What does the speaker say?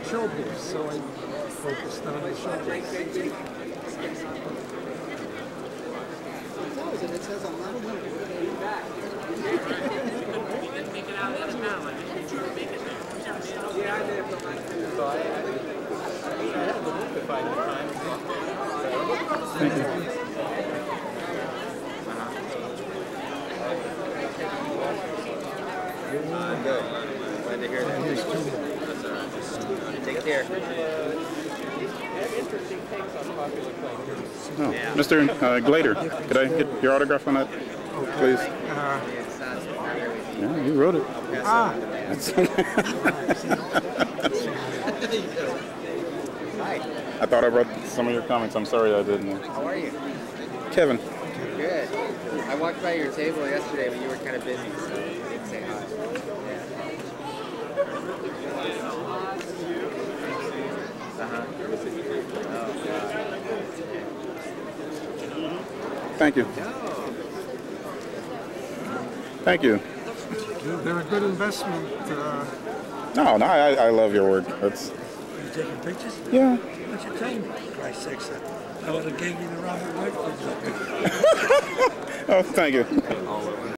showbiz, so I focused on the showbiz. And it says I'm not a winner. Yeah, I did. So I had to find the time. Thank you. Good. Glad to hear that. That's all right. Take care. Interesting takes on popular culture. Oh, yeah. Mr. Gladir, could I get your autograph on that, please? Yeah, you wrote it. I thought I wrote some of your comments. I'm sorry I didn't. How are you? Kevin. Good. I walked by your table yesterday, but you were kind of busy, so I didn't say hi. Oh, God. Thank you. Thank you. They're a good investment. No, I love your work. That's. You taking pictures? Yeah. What's your time? Christ sakes, I would have gave you the Robert Redford. Oh, thank you.